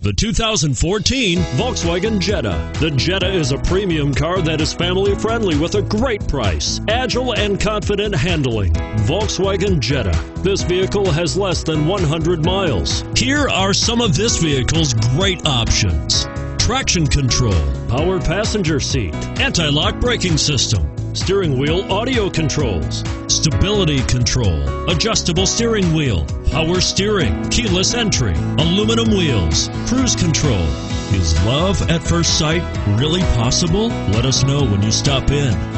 The 2014 Volkswagen Jetta. The Jetta is a premium car that is family friendly with a great price, agile and confident handling. Volkswagen Jetta. This vehicle has less than 100 miles. Here are some of this vehicle's great options: traction control, power passenger seat, anti-lock braking system, steering wheel audio controls, stability control, adjustable steering wheel, power steering, keyless entry, aluminum wheels, cruise control. Is love at first sight really possible? Let us know when you stop in.